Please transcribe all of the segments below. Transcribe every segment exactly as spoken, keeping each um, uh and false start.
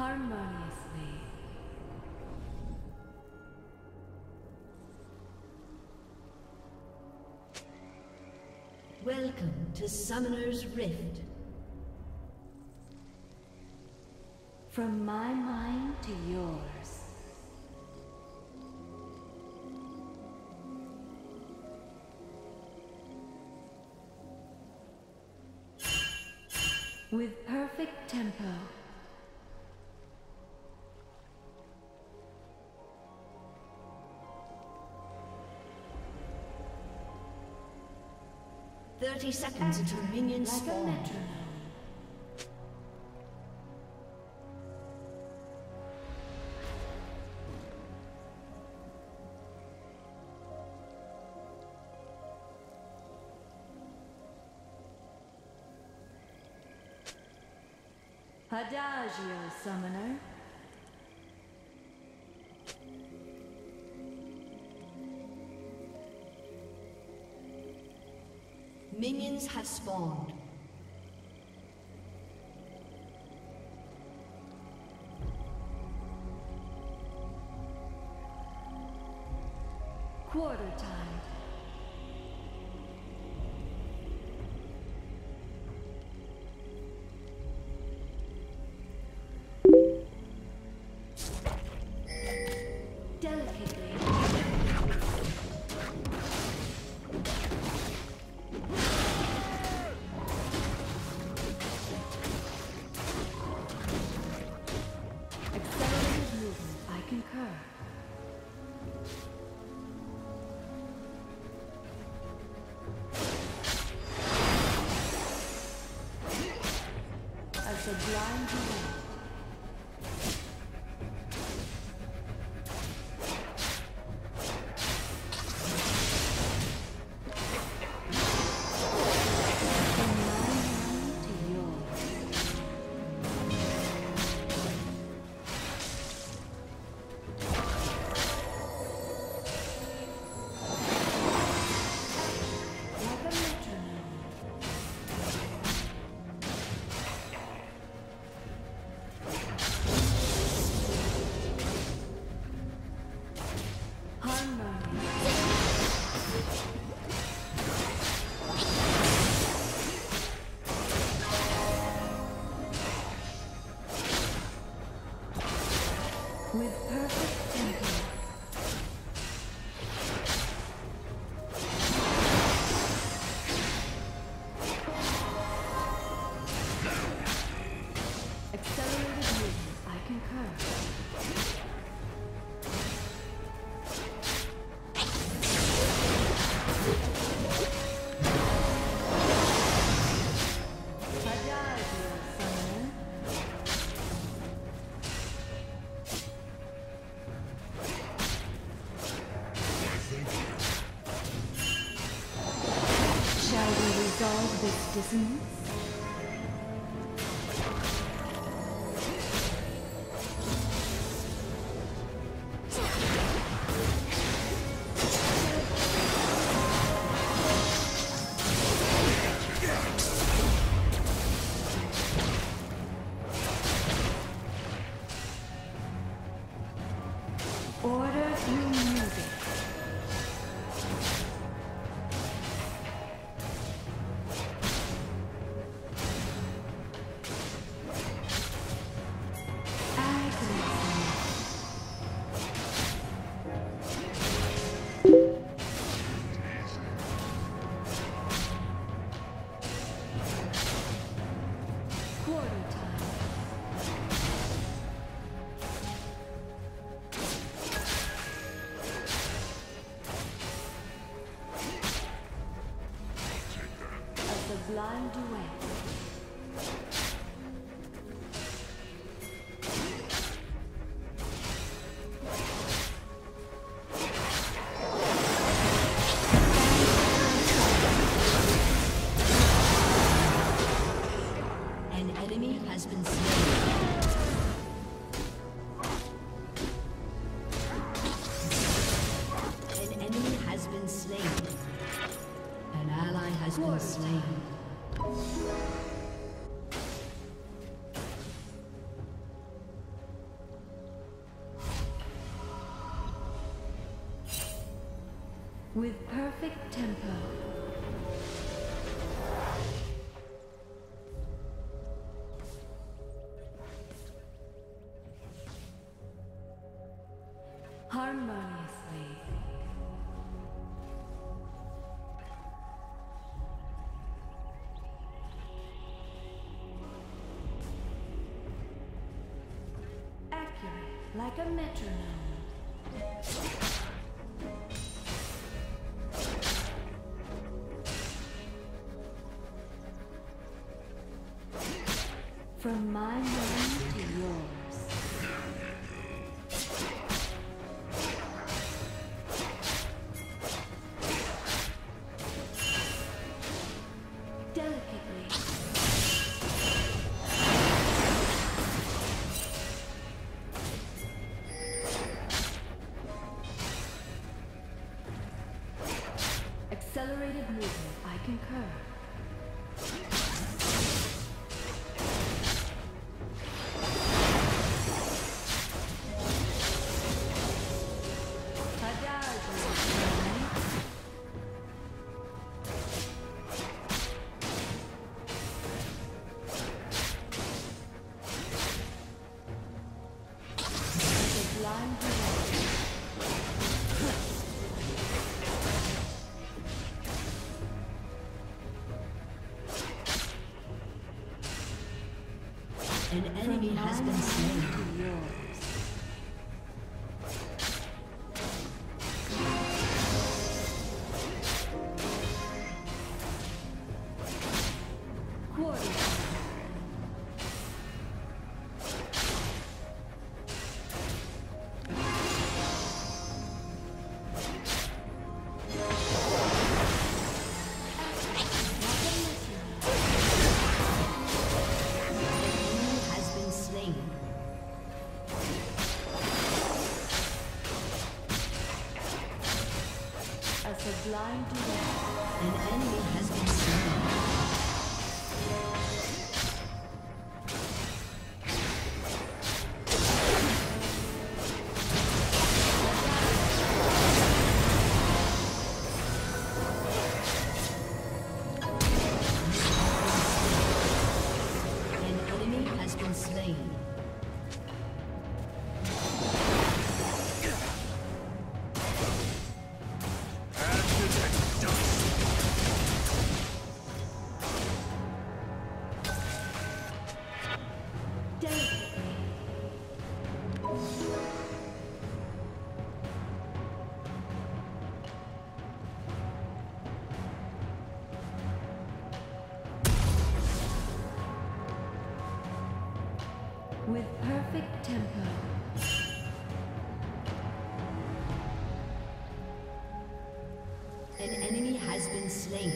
harmoniously. Welcome to Summoner's Rift. From my mind to yours. With perfect tempo. Thirty seconds until minions Like a spawn. metronome. Adagio, summoner. Minions have spawned. Quarter time. Delicately. Accelerated movement, I concur. A sublime duet. From my mind to yours. Like a metronome. Harmony. With perfect tempo. Accelerated movement, I concur. Adagio, summoner. Shall we resolve this dissonance? Order through music. Quarter time. A sublime duet. An enemy has been slain. An enemy has been slain. An ally has been slain. With perfect tempo. Harmoniously. Accurate, like a metronome. From my mind to yours. Delicately. Accelerated movement, I concur. An enemy has been slain. Blind duet. An enemy has been slain. An enemy has been slain. With perfect tempo. An enemy has been slain.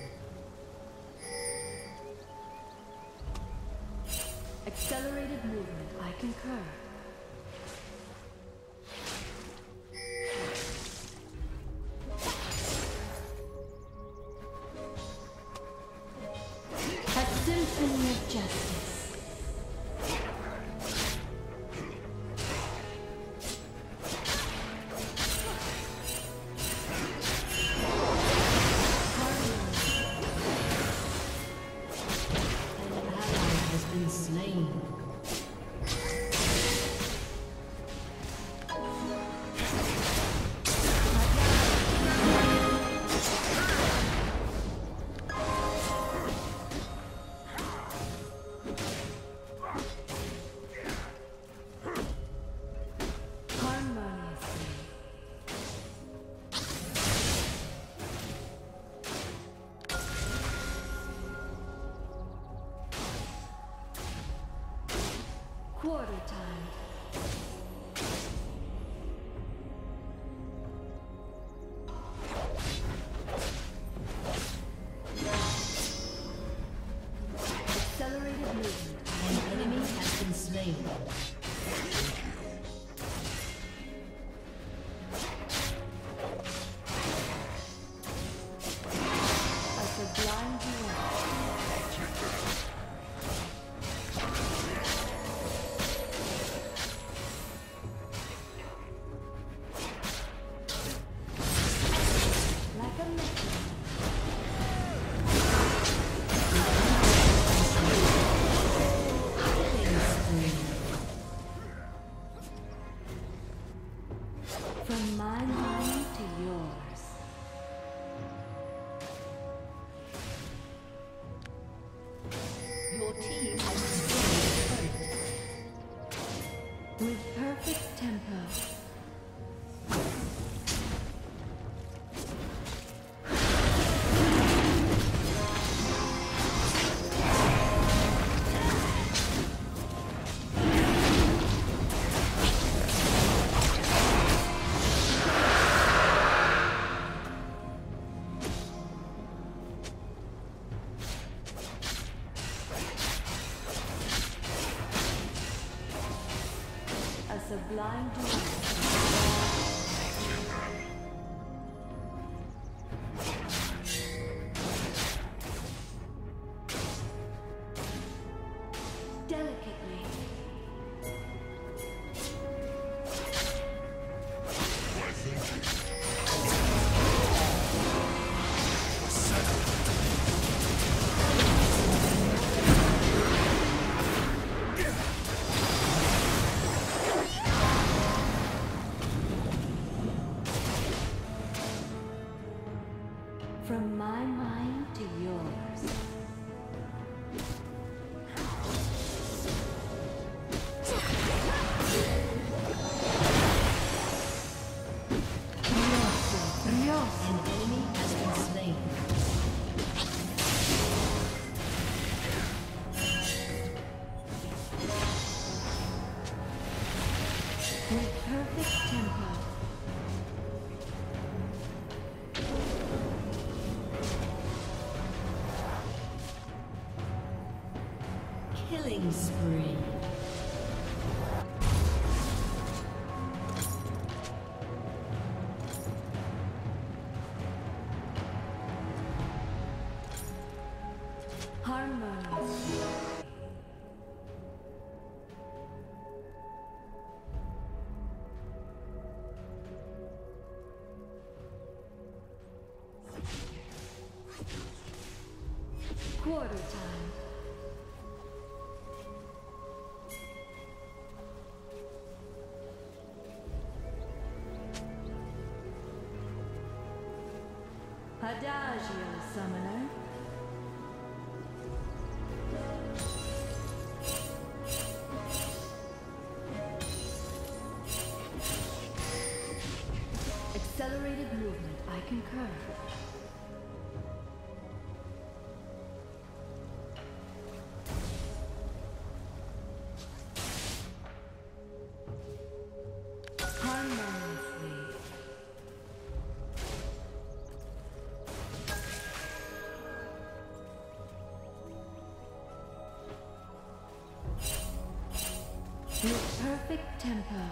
Accelerated movement, I concur. A symphony of justice. An ally has been slain. From my mind to yours. Your team has destroyed the turret. With perfect tempo. Sublime duel. Delicately. From my mind to yours. An enemy has been slain. With perfect tempo. Killing spree. Harmonious. Quarter time. Adagio, summoner. Accelerated movement, I concur. Harmoniously. With perfect tempo.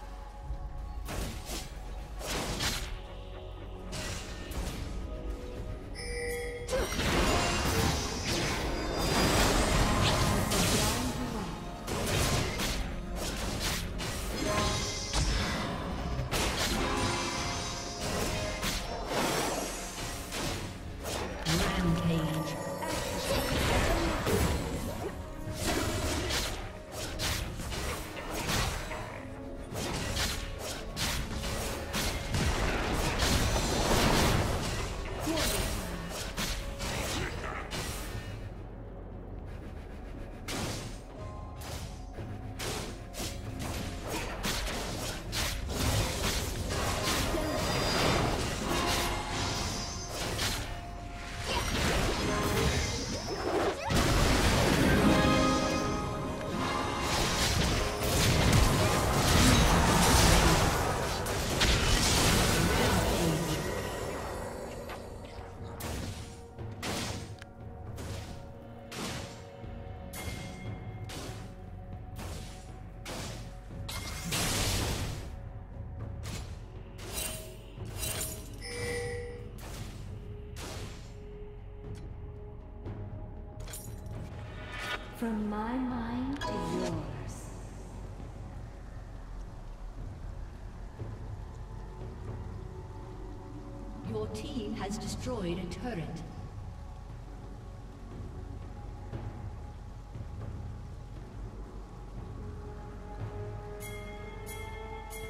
From my mind to yours. Your team has destroyed a turret.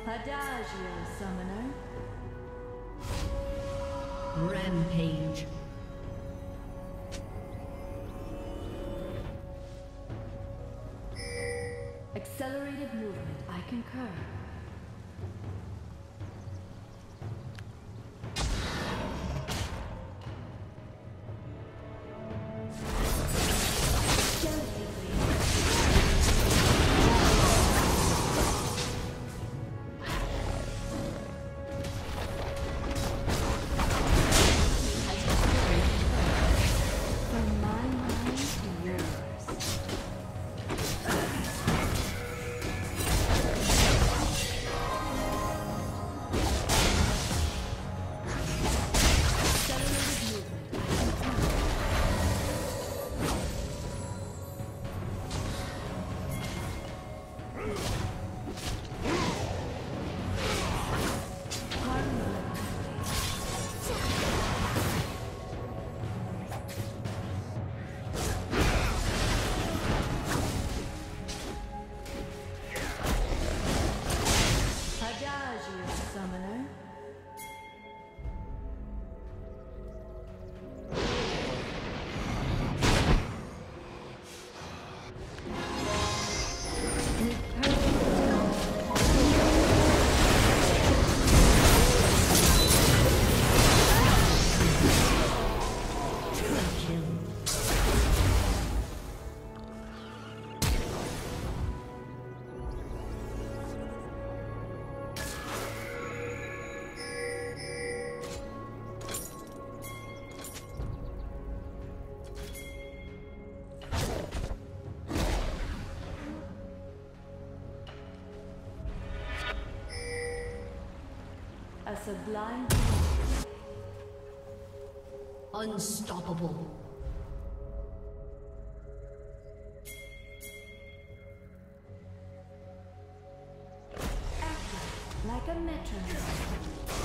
Adagio, summoner. Rampage. Accelerated movement, I concur. A sublime. Unstoppable. Active like a metronome.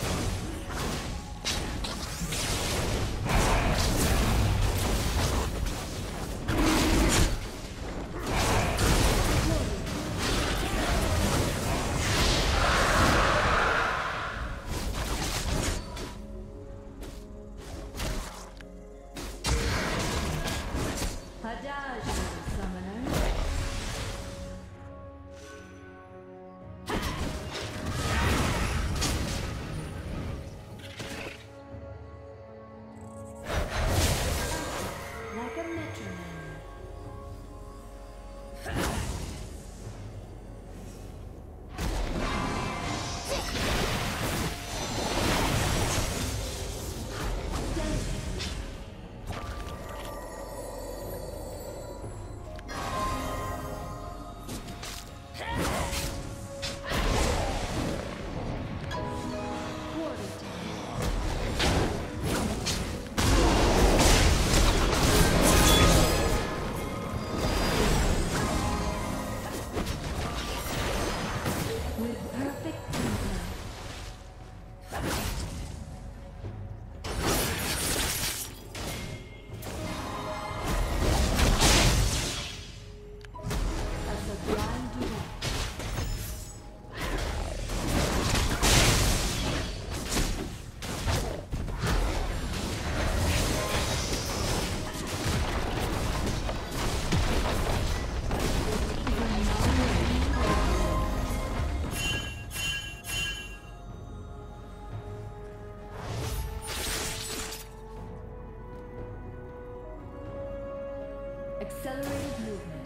Accelerated movement.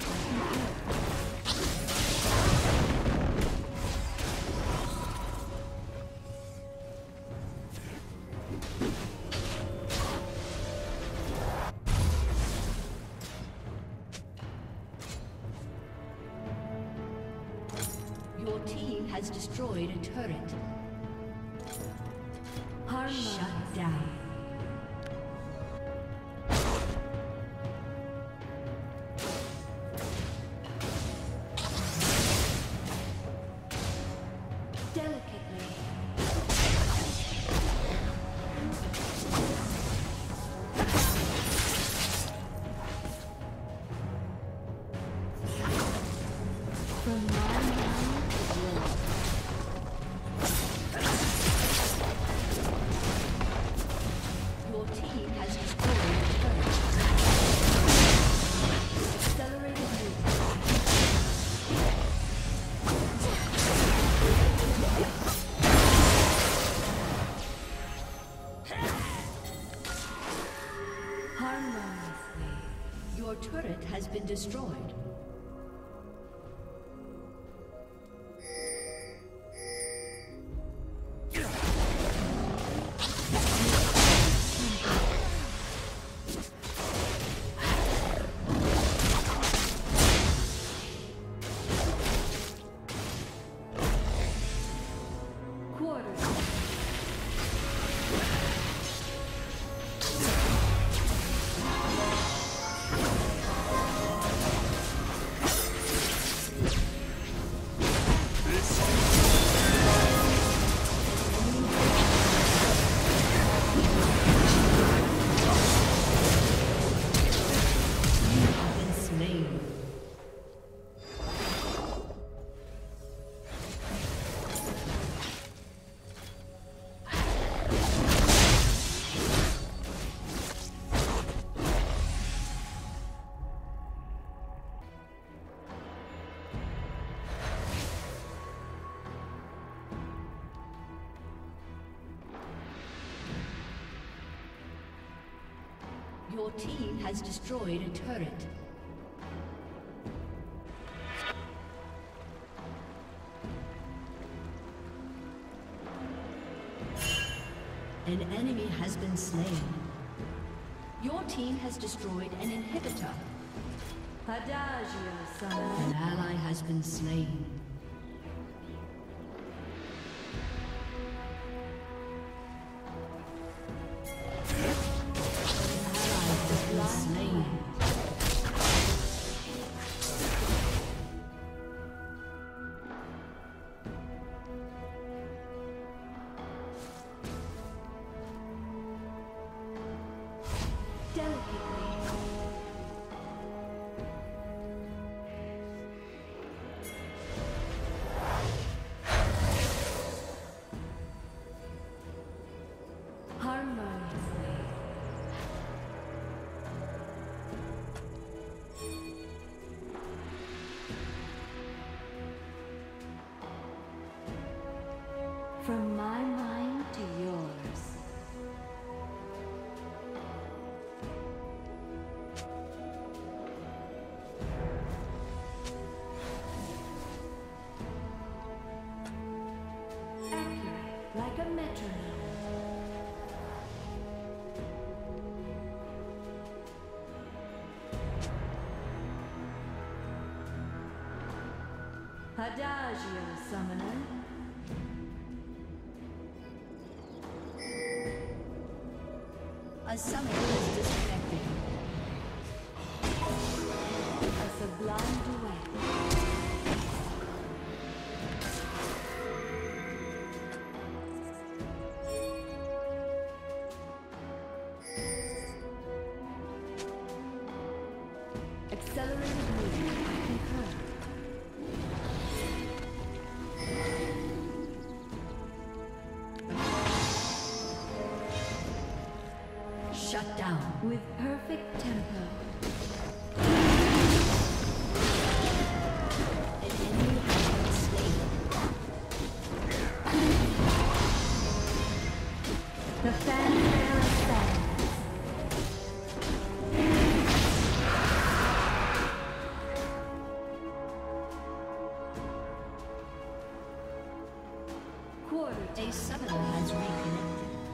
Your team has destroyed a turret. Harmonize. Shut down. From my mind to yours. turret has been destroyed. Your team has destroyed a turret. An enemy has been slain. Your team has destroyed an inhibitor. Adagio, son. An ally has been slain. From my mind to yours. Accurate, like a metronome. Adagio, summoner. A summoner is disconnected. A sublime duet. Accelerated movement. I concur. Shut down. With perfect tempo. An enemy has been slain. The fanfare ascends. Quarter. A summoner has reconnected.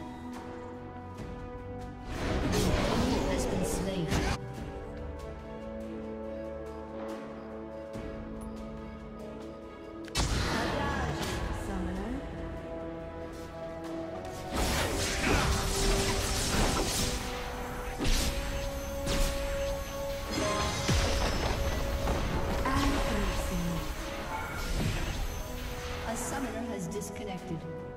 Disconnected.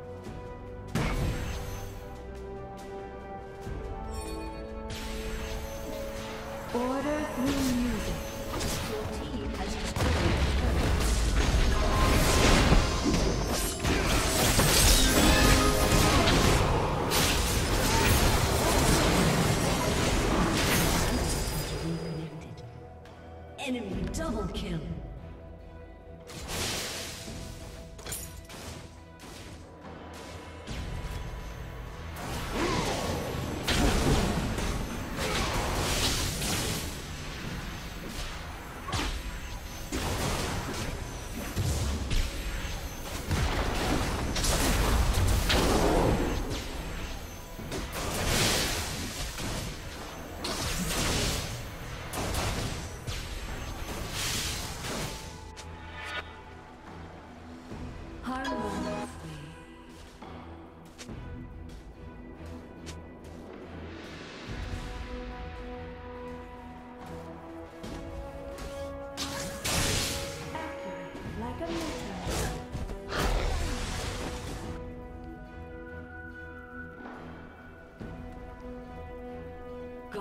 Order through music. Your team has destroyed reconnected. Enemy double kill.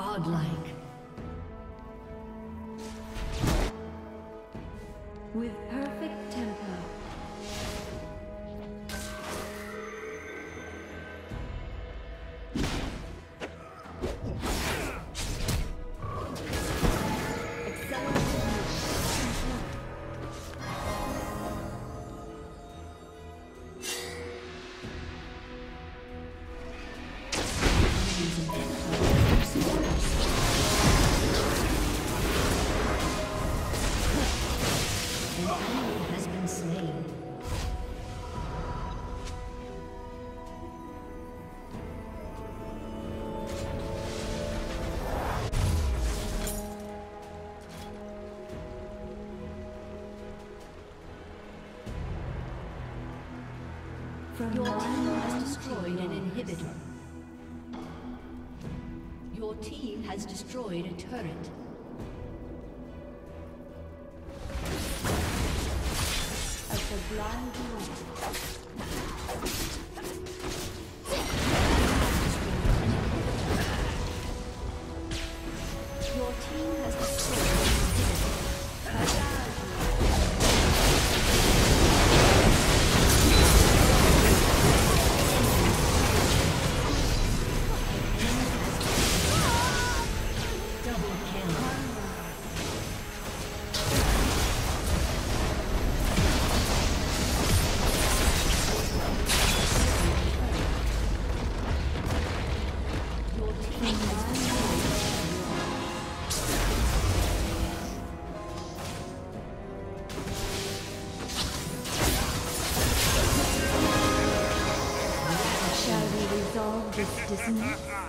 Godlike. With perfect tempo. Your team has destroyed an inhibitor. Your team has destroyed a turret. Of the blind one. Your team has destroyed an inhibitor. Shall we resolve this dissonance?